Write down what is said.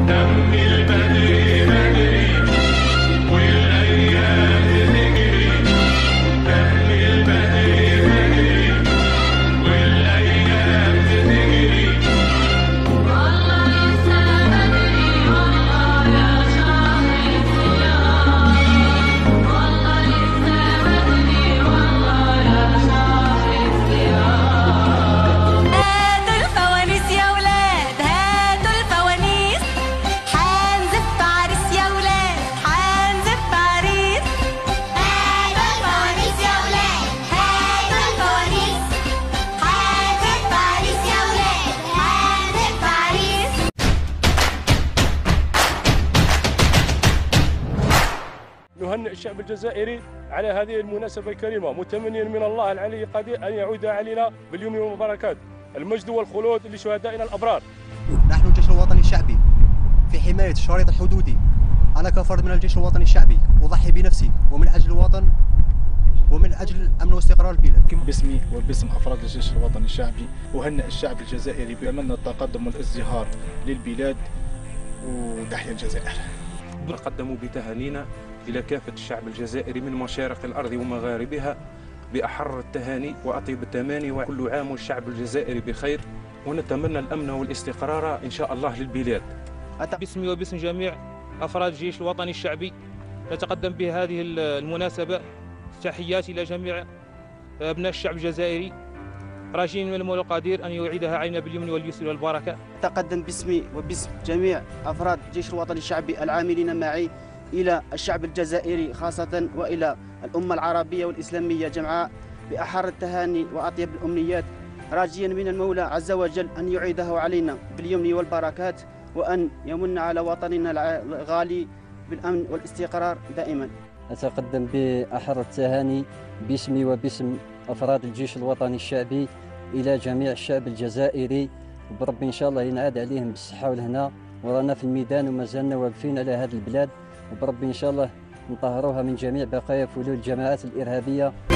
دم البدر بدري والايام تجري، دم البدر بدري والايام تجري. والله لسه بدري والله يا شهر الصيام، والله لسه بدري والله يا شهر الصيام. هاتوا الفوانيس يا ولاد، هاتوا الفوانيس، حنزف عريس يا ولاد، حنزف عريس. هاتوا الفوانيس يا ولاد، هاتوا الفوانيس، حنزف عريس يا ولاد، حنزف عريس. نهنئ الشعب الجزائري على هذه المناسبة الكريمة، متمنيا من الله العلي القدير أن يعود علينا باليمن والبركات، المجد والخلود لشهدائنا الأبرار. نحن الجيش الوطني الشعبي في حماية الشريط الحدودي. أنا كفرد من الجيش الوطني الشعبي أضحي بنفسي ومن أجل الوطن ومن أجل الأمن واستقرار البلاد. باسمي وباسم أفراد الجيش الوطني الشعبي أهنئ الشعب الجزائري بأمن التقدم والازدهار للبلاد، وتحيا الجزائر. نقدم بتهانينا إلى كافة الشعب الجزائري من مشارق الأرض ومغاربها بأحر التهاني وأطيب التماني، وكل عام والشعب الجزائري بخير، ونتمنى الأمن والاستقرار إن شاء الله للبلاد. باسمي وباسم جميع أفراد الجيش الوطني الشعبي نتقدم بهذه المناسبة تحياتي إلى جميع أبناء الشعب الجزائري، راجين من المولى القدير أن يعيدها علينا باليمن واليسر والبركة. أتقدم باسمي وباسم جميع أفراد الجيش الوطني الشعبي العاملين معي إلى الشعب الجزائري خاصة وإلى الأمة العربية والإسلامية جمعاء بأحر التهاني وأطيب الأمنيات، راجيا من المولى عز وجل أن يعيده علينا باليمن والبركات، وأن يمن على وطننا الغالي بالأمن والاستقرار دائما. أتقدم بأحر التهاني باسمي وباسم أفراد الجيش الوطني الشعبي إلى جميع الشعب الجزائري، وبربي إن شاء الله ينعاد عليهم بالصحة والهنا، ورانا في الميدان وما زلنا واقفين على هذه البلاد، وبربي إن شاء الله نطهروها من جميع بقايا فلول الجماعات الإرهابية.